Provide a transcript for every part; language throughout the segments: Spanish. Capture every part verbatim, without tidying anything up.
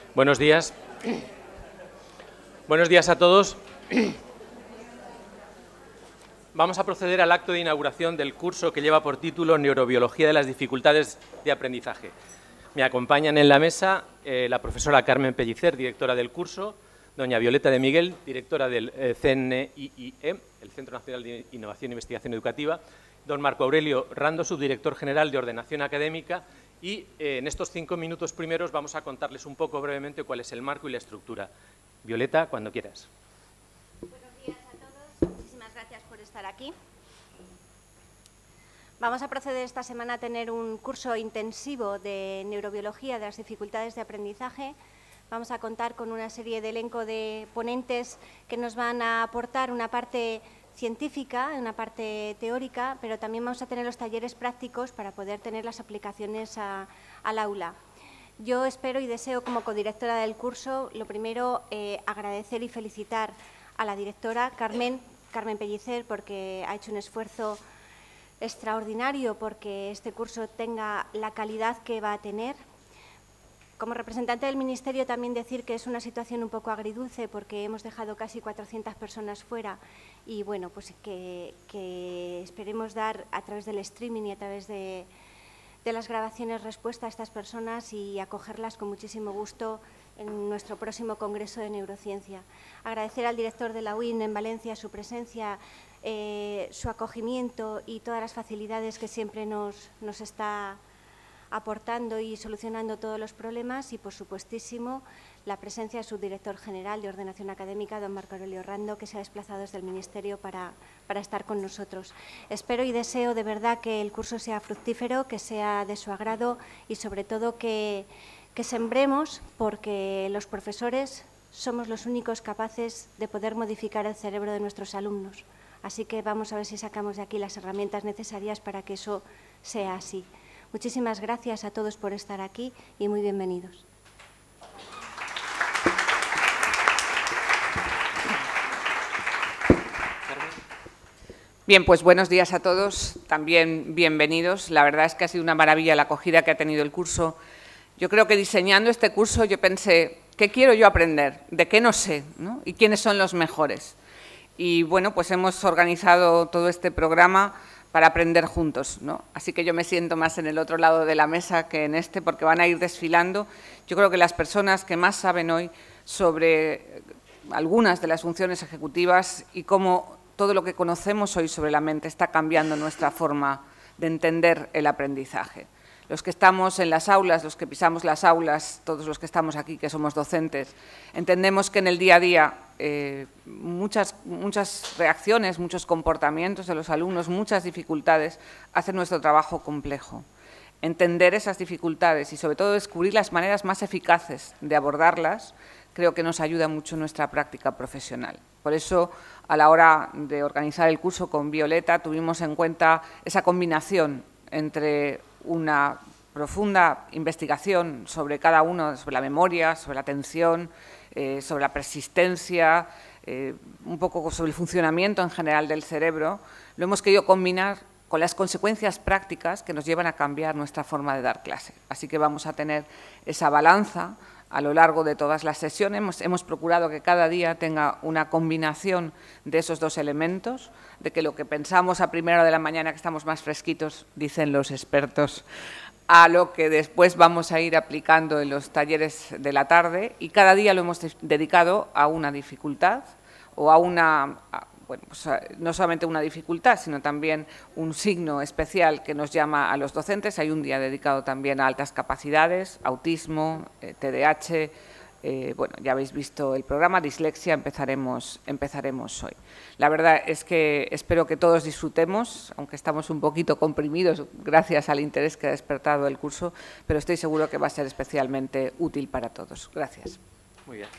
Buenos días. Buenos días a todos. Vamos a proceder al acto de inauguración del curso que lleva por título Neurobiología de las dificultades de aprendizaje. Me acompañan en la mesa eh, la profesora Carmen Pellicer, directora del curso, doña Violeta de Miguel, directora del eh, C N I I E, el Centro Nacional de Innovación e Investigación Educativa, don Marco Aurelio Rando, subdirector general de Ordenación Académica, y eh, en estos cinco minutos primeros vamos a contarles un poco brevemente cuál es el marco y la estructura. Violeta, cuando quieras. Buenos días a todos. Muchísimas gracias por estar aquí. Vamos a proceder esta semana a tener un curso intensivo de neurobiología de las dificultades de aprendizaje. Vamos a contar con una serie de elenco de ponentes que nos van a aportar una parte científica, una parte teórica, pero también vamos a tener los talleres prácticos para poder tener las aplicaciones a, al aula. Yo espero y deseo, como codirectora del curso, lo primero, eh, agradecer y felicitar a la directora Carmen, Carmen Pellicer, porque ha hecho un esfuerzo extraordinario porque este curso tenga la calidad que va a tener. Como representante del Ministerio, también decir que es una situación un poco agridulce porque hemos dejado casi cuatrocientas personas fuera y, bueno, pues que, que esperemos dar a través del streaming y a través de, de las grabaciones respuesta a estas personas y acogerlas con muchísimo gusto en nuestro próximo Congreso de Neurociencia. Agradecer al director de la U I N en Valencia su presencia, eh, su acogimiento y todas las facilidades que siempre nos, nos está aportando y solucionando todos los problemas y, por supuestísimo, la presencia de su director general de Ordenación Académica, don Marco Aurelio Rando, que se ha desplazado desde el Ministerio para, para estar con nosotros. Espero y deseo de verdad que el curso sea fructífero, que sea de su agrado y, sobre todo, que, que sembremos, porque los profesores somos los únicos capaces de poder modificar el cerebro de nuestros alumnos. Así que vamos a ver si sacamos de aquí las herramientas necesarias para que eso sea así. Muchísimas gracias a todos por estar aquí y muy bienvenidos. Bien, pues buenos días a todos, también bienvenidos. La verdad es que ha sido una maravilla la acogida que ha tenido el curso. Yo creo que diseñando este curso yo pensé, ¿qué quiero yo aprender? ¿De qué no sé? ¿no? ¿Y quiénes son los mejores? Y bueno, pues hemos organizado todo este programa para aprender juntos, ¿no? Así que yo me siento más en el otro lado de la mesa que en este, porque van a ir desfilando. Yo creo que las personas que más saben hoy sobre algunas de las funciones ejecutivas y cómo todo lo que conocemos hoy sobre la mente está cambiando nuestra forma de entender el aprendizaje. Los que estamos en las aulas, los que pisamos las aulas, todos los que estamos aquí, que somos docentes, entendemos que en el día a día eh, muchas, muchas reacciones, muchos comportamientos de los alumnos, muchas dificultades hacen nuestro trabajo complejo. Entender esas dificultades y, sobre todo, descubrir las maneras más eficaces de abordarlas, creo que nos ayuda mucho en nuestra práctica profesional. Por eso, a la hora de organizar el curso con Violeta, tuvimos en cuenta esa combinación entre una profunda investigación sobre cada uno, sobre la memoria, sobre la atención, eh, sobre la persistencia, eh, un poco sobre el funcionamiento en general del cerebro. Lo hemos querido combinar con las consecuencias prácticas que nos llevan a cambiar nuestra forma de dar clase. Así que vamos a tener esa balanza a lo largo de todas las sesiones. Hemos, hemos procurado que cada día tenga una combinación de esos dos elementos, de que lo que pensamos a primera hora de la mañana, que estamos más fresquitos, dicen los expertos, a lo que después vamos a ir aplicando en los talleres de la tarde, y cada día lo hemos dedicado a una dificultad o a una, a, bueno, pues a, no solamente una dificultad, sino también un signo especial que nos llama a los docentes. Hay un día dedicado también a altas capacidades, autismo, eh, T D A H, eh, bueno, ya habéis visto el programa, dislexia, empezaremos, empezaremos hoy. La verdad es que espero que todos disfrutemos, aunque estamos un poquito comprimidos gracias al interés que ha despertado el curso, pero estoy seguro que va a ser especialmente útil para todos. Gracias. Muy bien.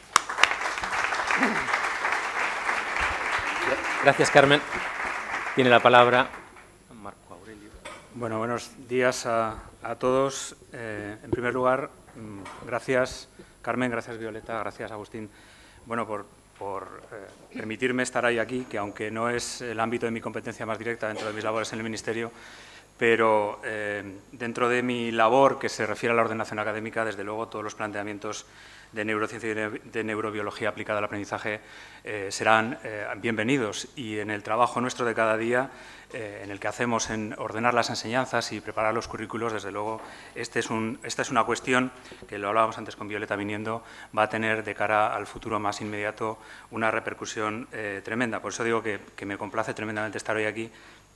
Gracias, Carmen. Tiene la palabra Marco Aurelio. Bueno, buenos días a, a todos. Eh, en primer lugar, gracias, Carmen, gracias, Violeta, gracias, Agustín, bueno, por, por eh, permitirme estar ahí aquí, que aunque no es el ámbito de mi competencia más directa dentro de mis labores en el Ministerio, pero eh, dentro de mi labor, que se refiere a la ordenación académica, desde luego todos los planteamientos de neurociencia y de, de neurobiología aplicada al aprendizaje eh, serán eh, bienvenidos, y en el trabajo nuestro de cada día, eh, en el que hacemos en ordenar las enseñanzas y preparar los currículos, desde luego este es un, esta es una cuestión que, lo hablábamos antes con Violeta viniendo, va a tener de cara al futuro más inmediato una repercusión eh, tremenda. Por eso digo que, que me complace tremendamente estar hoy aquí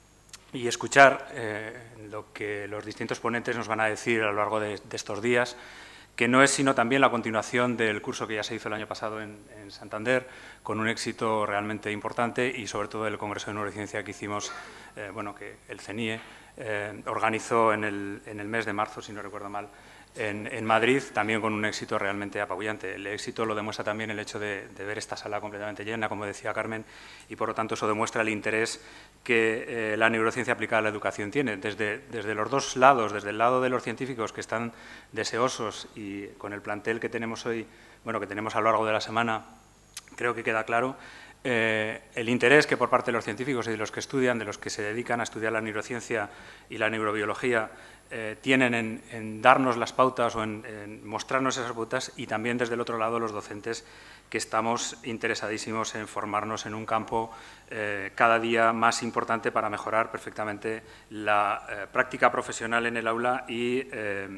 y escuchar eh, lo que los distintos ponentes nos van a decir a lo largo de, de estos días, que no es sino también la continuación del curso que ya se hizo el año pasado en, en Santander, con un éxito realmente importante, y sobre todo el Congreso de Neurociencia que hicimos, eh, bueno, que el CENIE eh, organizó en el, en el mes de marzo, si no recuerdo mal, en, en Madrid, también con un éxito realmente apabullante. El éxito lo demuestra también el hecho de, de ver esta sala completamente llena, como decía Carmen, y por lo tanto eso demuestra el interés que eh, la neurociencia aplicada a la educación tiene, desde, desde los dos lados, desde el lado de los científicos que están deseosos, y con el plantel que tenemos hoy, bueno, que tenemos a lo largo de la semana, creo que queda claro, eh, el interés que por parte de los científicos y de los que estudian, de los que se dedican a estudiar la neurociencia y la neurobiología, eh, tienen en, en darnos las pautas o en, en mostrarnos esas pautas, y también desde el otro lado los docentes, que estamos interesadísimos en formarnos en un campo eh, cada día más importante para mejorar perfectamente la eh, práctica profesional en el aula y, eh,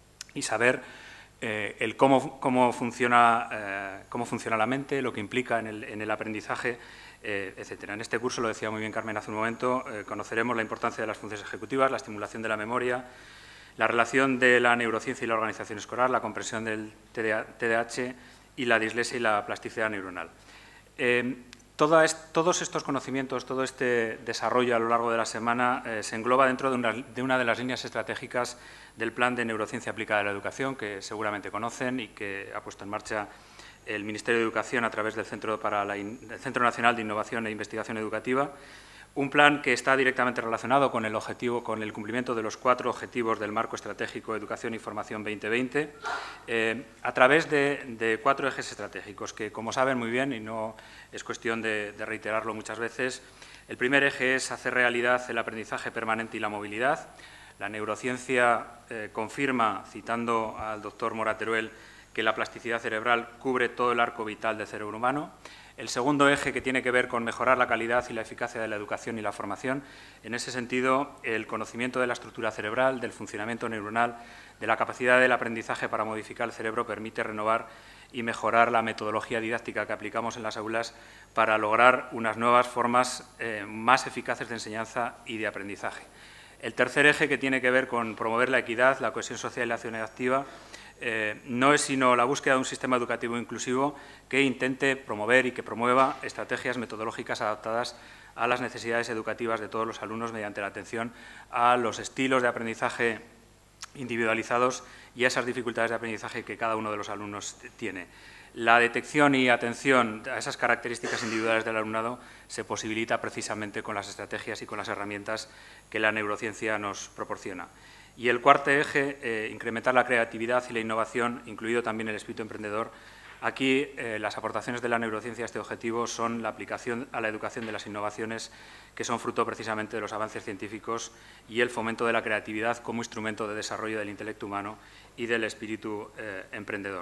y saber eh, el cómo, cómo, funciona, eh, cómo funciona la mente, lo que implica en el, en el aprendizaje, eh, etcétera. En este curso, lo decía muy bien Carmen hace un momento, eh, conoceremos la importancia de las funciones ejecutivas, la estimulación de la memoria, la relación de la neurociencia y la organización escolar, la comprensión del T D A H y la dislexia y la plasticidad neuronal. Eh, toda es, todos estos conocimientos, todo este desarrollo a lo largo de la semana eh, se engloba dentro de una, de una de las líneas estratégicas del Plan de Neurociencia Aplicada a la Educación, que seguramente conocen y que ha puesto en marcha el Ministerio de Educación a través del Centro, para la, del Centro Nacional de Innovación e Investigación Educativa. Un plan que está directamente relacionado con el objetivo, con el cumplimiento de los cuatro objetivos del Marco Estratégico Educación y Formación veinte veinte, eh, a través de, de cuatro ejes estratégicos que, como saben muy bien, y no es cuestión de, de reiterarlo muchas veces, el primer eje es hacer realidad el aprendizaje permanente y la movilidad. La neurociencia eh, confirma, citando al doctor Morateruel, que la plasticidad cerebral cubre todo el arco vital del cerebro humano. El segundo eje, que tiene que ver con mejorar la calidad y la eficacia de la educación y la formación. En ese sentido, el conocimiento de la estructura cerebral, del funcionamiento neuronal, de la capacidad del aprendizaje para modificar el cerebro, permite renovar y mejorar la metodología didáctica que aplicamos en las aulas para lograr unas nuevas formas eh, más eficaces de enseñanza y de aprendizaje. El tercer eje, que tiene que ver con promover la equidad, la cohesión social y la acción activa, Eh, no es sino la búsqueda de un sistema educativo inclusivo que intente promover y que promueva estrategias metodológicas adaptadas a las necesidades educativas de todos los alumnos mediante la atención a los estilos de aprendizaje individualizados y a esas dificultades de aprendizaje que cada uno de los alumnos tiene. La detección y atención a esas características individuales del alumnado se posibilita precisamente con las estrategias y con las herramientas que la neurociencia nos proporciona. Y el cuarto eje, eh, incrementar la creatividad y la innovación, incluido también el espíritu emprendedor. Aquí eh, las aportaciones de la neurociencia a este objetivo son la aplicación a la educación de las innovaciones que son fruto precisamente de los avances científicos y el fomento de la creatividad como instrumento de desarrollo del intelecto humano y del espíritu eh, emprendedor.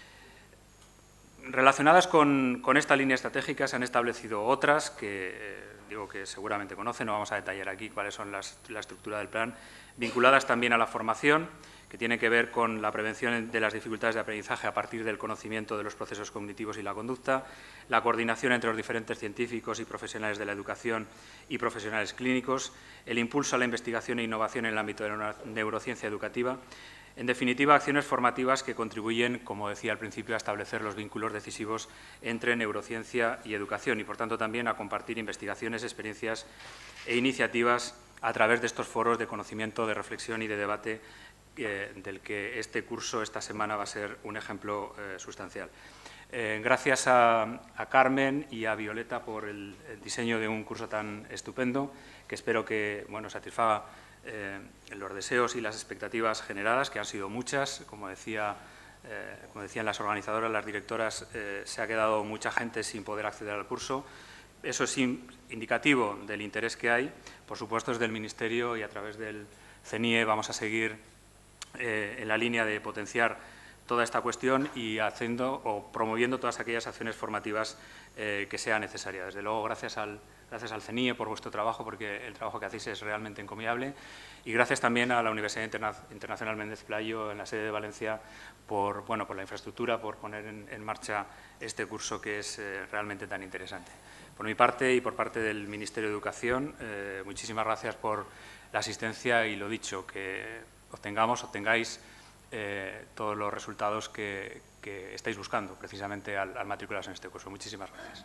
Relacionadas con, con esta línea estratégica se han establecido otras que, eh, digo que seguramente conocen, no vamos a detallar aquí cuáles son las, la estructura del plan, vinculadas también a la formación, que tiene que ver con la prevención de las dificultades de aprendizaje a partir del conocimiento de los procesos cognitivos y la conducta, la coordinación entre los diferentes científicos y profesionales de la educación y profesionales clínicos, el impulso a la investigación e innovación en el ámbito de la neurociencia educativa. En definitiva, acciones formativas que contribuyen, como decía al principio, a establecer los vínculos decisivos entre neurociencia y educación y, por tanto, también a compartir investigaciones, experiencias e iniciativas a través de estos foros de conocimiento, de reflexión y de debate eh, del que este curso, esta semana, va a ser un ejemplo eh, sustancial. Eh, gracias a, a Carmen y a Violeta por el, el diseño de un curso tan estupendo, que espero que bueno, satisfaga eh, los deseos y las expectativas generadas, que han sido muchas. Como decía, eh, como decían las organizadoras, las directoras, eh, se ha quedado mucha gente sin poder acceder al curso, eso es indicativo del interés que hay. Por supuesto, desde el Ministerio y a través del C N I E vamos a seguir eh, en la línea de potenciar toda esta cuestión y haciendo o promoviendo todas aquellas acciones formativas eh, que sea necesaria. Desde luego, gracias al, gracias al C N I E por vuestro trabajo, porque el trabajo que hacéis es realmente encomiable, y gracias también a la Universidad Interna Internacional Méndez Pelayo en la sede de Valencia por, bueno, por la infraestructura, por poner en, en marcha este curso que es eh, realmente tan interesante. Por mi parte y por parte del Ministerio de Educación, eh, muchísimas gracias por la asistencia y lo dicho, que obtengamos, obtengáis eh, todos los resultados que, que estáis buscando precisamente al, al matricularos en este curso. Muchísimas gracias.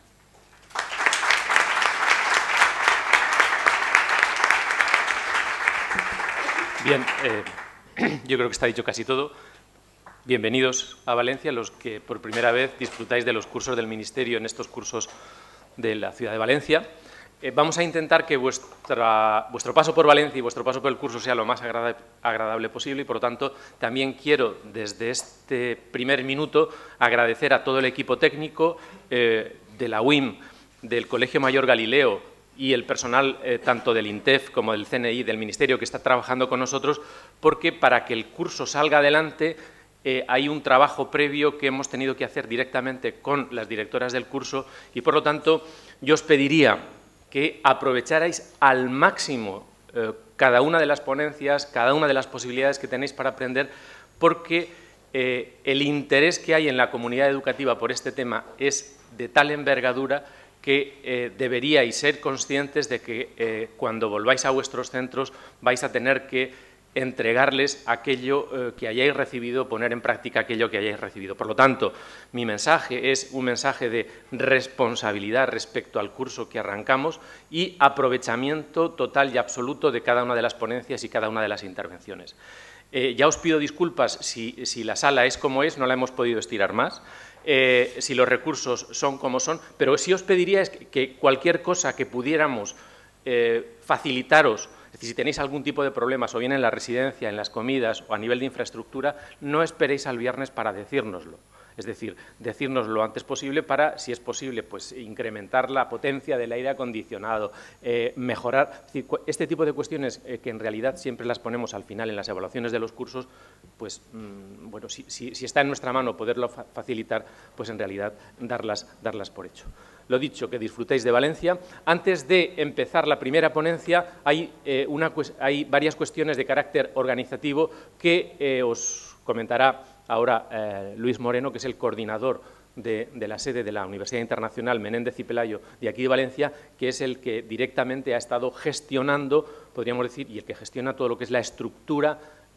Bien, eh, yo creo que está dicho casi todo. Bienvenidos a Valencia, los que por primera vez disfrutáis de los cursos del Ministerio en estos cursos de la ciudad de Valencia. Eh, vamos a intentar que vuestra, vuestro paso por Valencia y vuestro paso por el curso sea lo más agrada, agradable posible y, por lo tanto, también quiero, desde este primer minuto, agradecer a todo el equipo técnico eh, de la U I M, del Colegio Mayor Galileo y el personal eh, tanto del INTEF como del C N I, del Ministerio, que está trabajando con nosotros, porque para que el curso salga adelante Eh, hay un trabajo previo que hemos tenido que hacer directamente con las directoras del curso y, por lo tanto, yo os pediría que aprovecharais al máximo eh, cada una de las ponencias, cada una de las posibilidades que tenéis para aprender, porque eh, el interés que hay en la comunidad educativa por este tema es de tal envergadura que eh, deberíais ser conscientes de que eh, cuando volváis a vuestros centros vais a tener que entregarles aquello eh, que hayáis recibido, poner en práctica aquello que hayáis recibido. Por lo tanto, mi mensaje es un mensaje de responsabilidad respecto al curso que arrancamos y aprovechamiento total y absoluto de cada una de las ponencias y cada una de las intervenciones. Eh, ya os pido disculpas si, si la sala es como es, no la hemos podido estirar más, eh, si los recursos son como son, pero sí os pediría es que, que cualquier cosa que pudiéramos eh, facilitaros, es decir, si tenéis algún tipo de problemas o bien en la residencia, en las comidas o a nivel de infraestructura, no esperéis al viernes para decírnoslo. Es decir, decirnos lo antes posible para, si es posible, pues incrementar la potencia del aire acondicionado, eh, mejorar. Es decir, este tipo de cuestiones eh, que en realidad siempre las ponemos al final en las evaluaciones de los cursos, pues mmm, bueno, si, si, si está en nuestra mano poderlo fa facilitar, pues en realidad darlas, darlas por hecho. Lo dicho, que disfrutéis de Valencia. Antes de empezar la primera ponencia, hay, eh, una, hay varias cuestiones de carácter organizativo que eh, os comentará ahora eh, Luis Moreno, que es el coordinador de, de la sede de la Universidad Internacional Menéndez y Pelayo de aquí de Valencia, que es el que directamente ha estado gestionando, podríamos decir, y el que gestiona todo lo que es la estructura,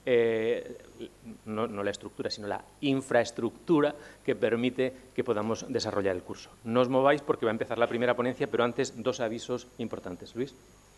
eh, no, no la estructura, sino la infraestructura que permite que podamos desarrollar el curso. No os mováis porque va a empezar la primera ponencia, pero antes dos avisos importantes. Luis.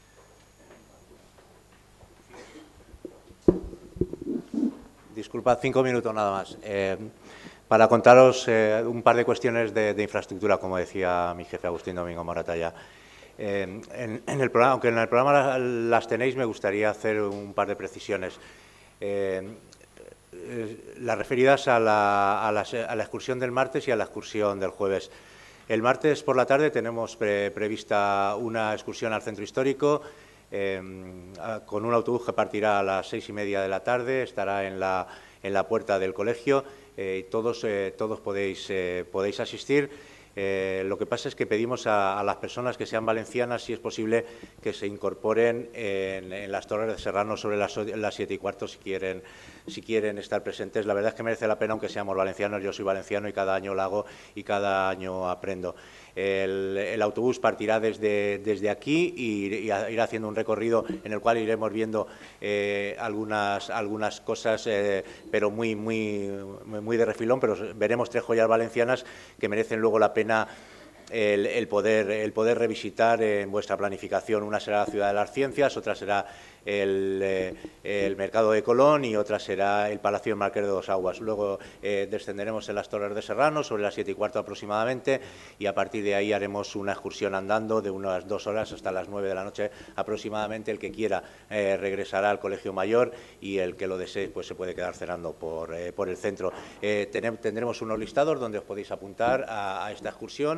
Disculpad, cinco minutos nada más. Eh, para contaros eh, un par de cuestiones de, de infraestructura, como decía mi jefe Agustín Domingo Moratalla. Eh, en, en el programa, aunque en el programa las tenéis, me gustaría hacer un par de precisiones. Eh, eh, las referidas a la, a, la, a la excursión del martes y a la excursión del jueves. El martes por la tarde tenemos pre, prevista una excursión al centro histórico, Eh, con un autobús que partirá a las seis y media de la tarde, estará en la, en la puerta del colegio eh, y todos, eh, todos podéis, eh, podéis asistir. Eh, lo que pasa es que pedimos a, a las personas que sean valencianas, si es posible, que se incorporen en, en las Torres de Serrano sobre las, las siete y cuarto si quieren, si quieren estar presentes. La verdad es que merece la pena, aunque seamos valencianos. Yo soy valenciano y cada año lo hago y cada año aprendo. El, el autobús partirá desde, desde aquí y, y irá haciendo un recorrido en el cual iremos viendo eh, algunas, algunas cosas, eh, pero muy, muy, muy de refilón, pero veremos tres joyas valencianas que merecen luego la pena el, el, poder, el poder revisitar en vuestra planificación. Una será la Ciudad de las Ciencias, otra será el, eh, el Mercado de Colón y otra será el Palacio del Marqués de Dos Aguas. Luego eh, descenderemos en las Torres de Serrano sobre las siete y cuarto aproximadamente y a partir de ahí haremos una excursión andando de unas dos horas hasta las nueve de la noche aproximadamente. El que quiera eh, regresará al Colegio Mayor y el que lo desee pues se puede quedar cenando por, eh, por el centro. Eh, tendremos unos listados donde os podéis apuntar a, a esta excursión.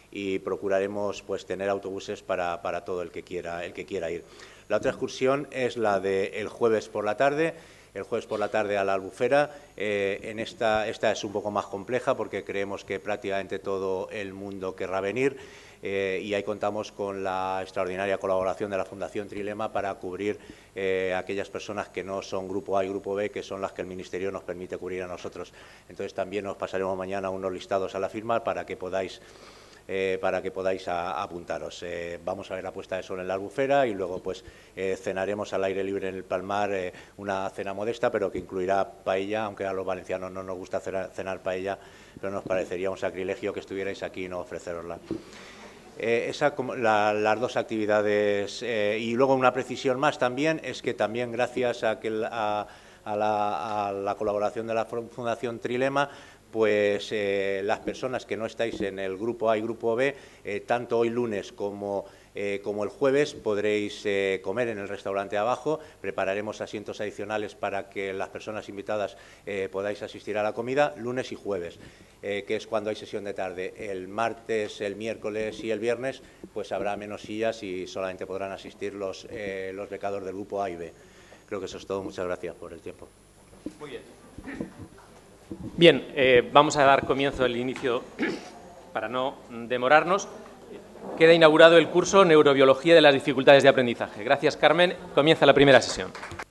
y procuraremos pues, tener autobuses para, para todo el que, quiera, el que quiera ir. La otra excursión es la del jueves por la tarde, el jueves por la tarde a la Albufera. Eh, en esta, esta es un poco más compleja porque creemos que prácticamente todo el mundo querrá venir. Eh, y ahí contamos con la extraordinaria colaboración de la Fundación Trilema para cubrir eh, aquellas personas que no son Grupo A y Grupo B, que son las que el Ministerio nos permite cubrir a nosotros. Entonces también nos pasaremos mañana unos listados a la firma para que podáis, eh, para que podáis a, a apuntaros. Eh, vamos a ver la puesta de sol en la Albufera y luego pues eh, cenaremos al aire libre en el Palmar, eh, una cena modesta pero que incluirá paella, aunque a los valencianos no nos gusta cenar, cenar paella, pero nos parecería un sacrilegio que estuvierais aquí y no ofrecerosla. Eh, esa, la, las dos actividades eh, y luego una precisión más también es que también gracias a, que a, a, la, a la colaboración de la Fundación Trilema, pues eh, las personas que no estáis en el Grupo A y Grupo B, eh, tanto hoy lunes como, eh, como el jueves podréis eh, comer en el restaurante abajo. Prepararemos asientos adicionales para que las personas invitadas eh, podáis asistir a la comida lunes y jueves, eh, que es cuando hay sesión de tarde. El martes, el miércoles y el viernes pues habrá menos sillas y solamente podrán asistir los, eh, los becados del Grupo A y B. Creo que eso es todo. Muchas gracias por el tiempo. Muy bien. Bien, eh, vamos a dar comienzo al inicio, para no demorarnos. Queda inaugurado el curso Neurobiología de las dificultades de aprendizaje. Gracias, Carmen. Comienza la primera sesión.